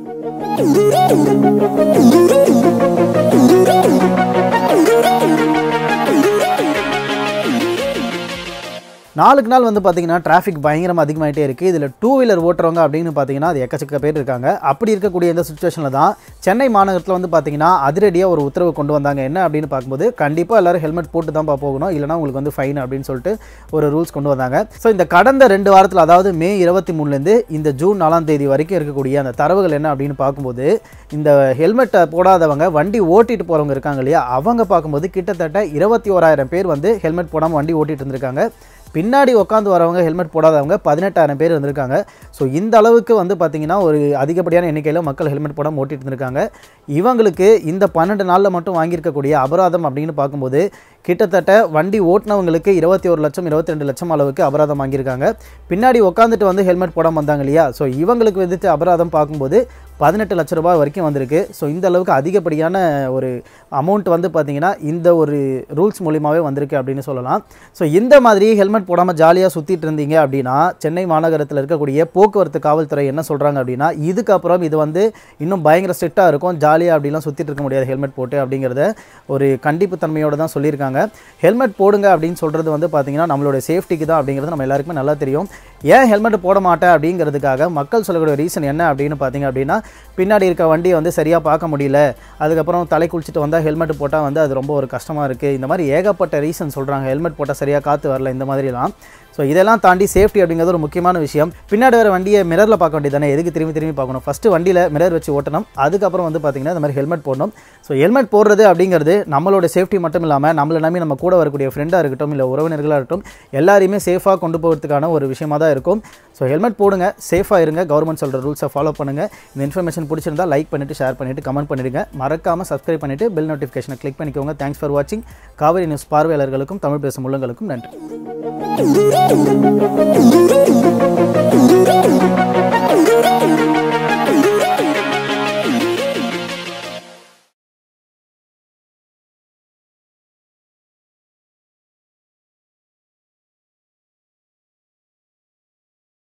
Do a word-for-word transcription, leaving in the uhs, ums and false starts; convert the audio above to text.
நாளுக்கு நாள் வந்து பார்த்தீங்கன்னா டிராஃபிக் பயங்கரமாக அதிகமாகிட்டே இருக்குது. இதில் டூ வீலர் ஓட்டுறவங்க அப்படின்னு பார்த்தீங்கன்னா அது எக்கச்சக்க பேர் இருக்காங்க. அப்படி இருக்கக்கூடிய இந்த சுச்சுவேஷனில் தான் சென்னை மாநகரத்தில் வந்து பார்த்தீங்கன்னா அதிரடியாக ஒரு உத்தரவு கொண்டு வந்தாங்க. என்ன அப்படின்னு பார்க்கும்போது கண்டிப்பாக எல்லோரும் ஹெல்மெட் போட்டு தான் போகணும், இல்லைனா உங்களுக்கு வந்து ஃபைன் அப்படின்னு சொல்லிட்டு ஒரு ரூல்ஸ் கொண்டு வந்தாங்க. ஸோ இந்த கடந்த ரெண்டு வாரத்தில், அதாவது மே இருபத்தி மூணுலேருந்து இந்த ஜூன் நாலாம் தேதி வரைக்கும் இருக்கக்கூடிய அந்த தரவுகள் என்ன அப்படின்னு பார்க்கும்போது, இந்த ஹெல்மெட்டை போடாதவங்க வண்டி ஓட்டிட்டு போகிறவங்க இருக்காங்க இல்லையா, அவங்க பார்க்கும்போது கிட்டத்தட்ட இருபத்தி ஓராயிரம் பேர் வந்து ஹெல்மெட் போடாமல் வண்டி ஓட்டிகிட்டு இருந்திருக்காங்க. பின்னாடி உட்காந்து வரவங்க ஹெல்மெட் போடாதவங்க பதினெட்டாயிரம் பேர் இருந்திருக்காங்க. ஸோ இந்த அளவுக்கு வந்து பார்த்திங்கன்னா ஒரு அதிகப்படியான எண்ணிக்கையில் மக்கள் ஹெல்மெட் போடாமல் ஓட்டிகிட்டு இருந்திருக்காங்க. இவங்களுக்கு இந்த பன்னெண்டு நாளில் மட்டும் வாங்கியிருக்கக்கூடிய அபராதம் அப்படின்னு பார்க்கும்போது கிட்டத்தட்ட வண்டி ஓட்டினவங்களுக்கு இருபத்தி ஒரு லட்சம் இருபத்தி ரெண்டு லட்சம் அளவுக்கு அபராதம் வாங்கியிருக்காங்க. பின்னாடி உட்காந்துட்டு வந்து ஹெல்மெட் போடாமல் வந்தாங்க இல்லையா, ஸோ இவங்களுக்கு விதித்த அபராதம் பார்க்கும்போது பதினெட்டு லட்ச ரூபாய் வரைக்கும் வந்திருக்கு. ஸோ இந்த அளவுக்கு அதிகப்படியான ஒரு அமௌண்ட் வந்து பார்த்திங்கன்னா இந்த ஒரு ரூல்ஸ் மூலியமாகவே வந்திருக்கு அப்படின்னு சொல்லலாம். ஸோ இந்த மாதிரி ஹெல்மெட் போடாமல் ஜாலியாக சுற்றிட்டு இருந்தீங்க அப்படின்னா சென்னை மாநகரத்தில் இருக்கக்கூடிய போக்குவரத்து காவல்துறை என்ன சொல்கிறாங்க அப்படின்னா, இதுக்கப்புறம் இது வந்து இன்னும் பயங்கர ஸ்ட்ரிக்டாக இருக்கும், ஜாலியாக அப்படிலாம் சுற்றிட்டு இருக்க முடியாது ஹெல்மெட் போட்டு அப்படிங்கிறத ஒரு கண்டிப்பு தன்மையோடு தான் சொல்லியிருக்காங்க. ஹெல்மெட் போடுங்க அப்படின்னு சொல்கிறது வந்து பார்த்திங்கன்னா நம்மளுடைய சேஃப்டிக்கு தான் அப்படிங்கிறது நம்ம எல்லாருக்குமே நல்லா தெரியும். ஏன் ஹெல்மெட் போட மாட்டேன் அப்படிங்கிறதுக்காக மக்கள் சொல்லக்கூடிய ரீசன் என்ன அப்படின்னு பார்த்தீங்க அப்படின்னா, பின்னாடி இருக்க வண்டியை வந்து சரியாக பார்க்க முடியல, அதுக்கப்புறம் தலை குளிச்சுட்டு வந்தால் ஹெல்மெட் போட்டால் வந்து அது ரொம்ப ஒரு கஷ்டமாக இருக்குது, இந்த மாதிரி ஏகப்பட்ட ரீசன் சொல்கிறாங்க. ஹெல்மெட் போட்டால் சரியாக காற்று வரல, இந்த மாதிரிலாம். ஸோ இதெல்லாம் தாண்டி சேஃப்டி அப்படிங்கிறது ஒரு முக்கியமான விஷயம். பின்னாடி வர வண்டியை மிரரில் பார்க்க வேண்டியது தானே, எதுக்கு திரும்பி திரும்பி பார்க்கணும்? ஃபஸ்ட்டு வண்டியில் மிரர் வச்சு ஓட்டணும், அதுக்கப்புறம் வந்து பார்த்திங்கன்னா இந்த மாதிரி ஹெல்மெட் போடணும். ஸோ ஹெல்மெட் போடுறது அப்படிங்கிறது நம்மளோட சேஃப்டி மட்டும் இல்லாமல் நம்மளை நம்பி நம்ம கூட வரக்கூடிய ஃப்ரெண்டாக இருக்கட்டும், இல்லை உறவினர்களாக இருக்கட்டும், எல்லாரையுமே சேஃபாக கொண்டு போகிறதுக்கான ஒரு விஷயமாக தான் இருக்கும். ஸோ ஹெல்மெட் போடுங்க, சேஃபாக இருங்க, கவர்மெண்ட் சொல்கிற ரூல்ஸை ஃபாலோ பண்ணுங்கள். இந்த இன்ஃபர்மேஷன் பிடிச்சிருந்தா லைக் பண்ணிவிட்டு ஷேர் பண்ணிவிட்டு கமெண்ட் பண்ணிடுங்க. மறக்காமல் சப்ஸ்கிரைப் பண்ணிவிட்டு பெல் நோட்டிஃபிகேஷனை கிளிக் பண்ணிக்கோங்க. தேங்க்ஸ் ஃபார் வாட்சிங். காவிரி நியூஸ் பார்வையாளர்களுக்கும் தமிழ் பேசும் உள்ளங்களுக்கும் நன்றி.